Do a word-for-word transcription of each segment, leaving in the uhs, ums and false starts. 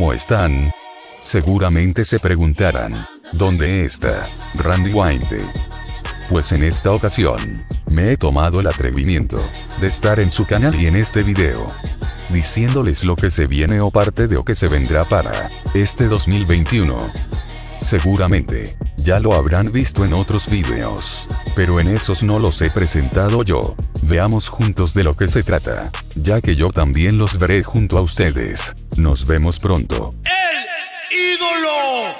¿cómo están? Seguramente se preguntarán, ¿dónde está Randy Wainte? Pues en esta ocasión, me he tomado el atrevimiento de estar en su canal y en este video, diciéndoles lo que se viene o parte de lo que se vendrá para este dos mil veintiuno. Seguramente, ya lo habrán visto en otros videos, pero en esos no los he presentado yo. Veamos juntos de lo que se trata, ya que yo también los veré junto a ustedes. Nos vemos pronto. ¡El ídolo!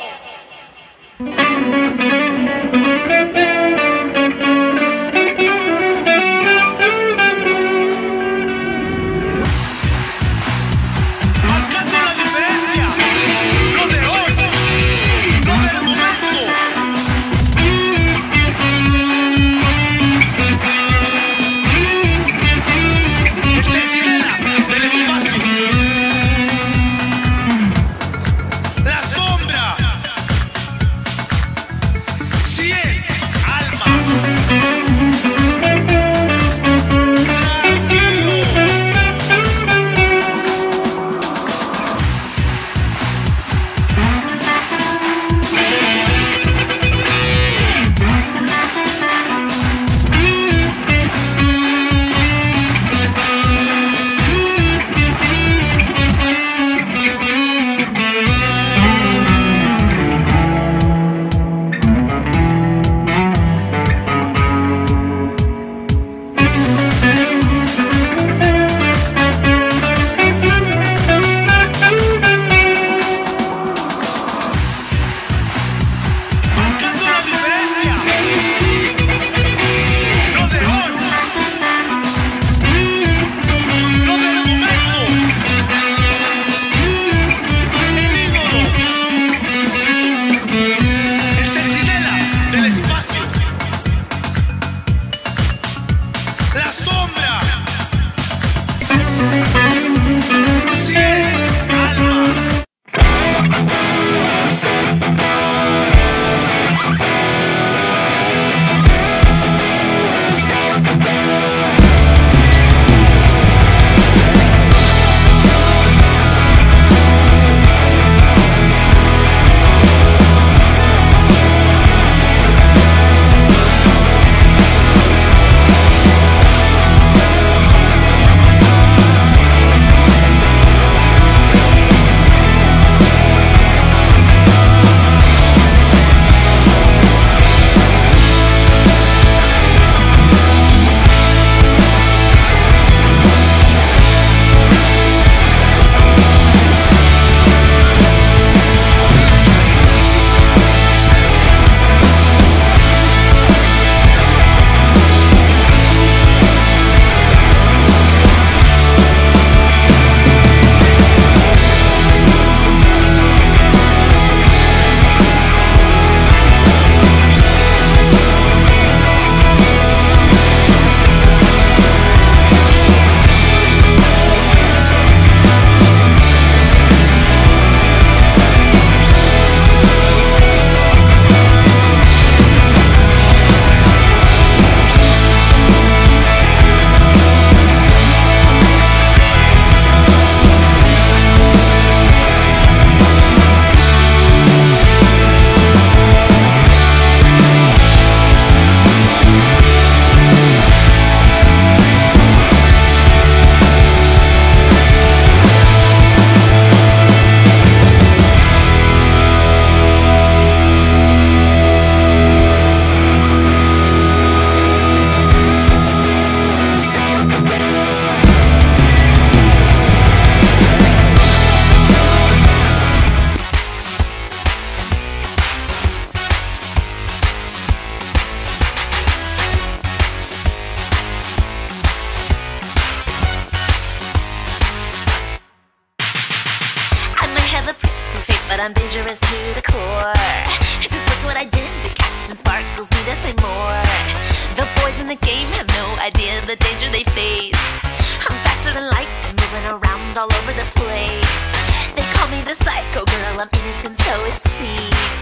But I'm dangerous to the core. Just look what I did to Captain Sparkles, need to say more. The boys in the game have no idea the danger they face. I'm faster than lightning, moving around all over the place. They call me the psycho girl, I'm innocent so it seems.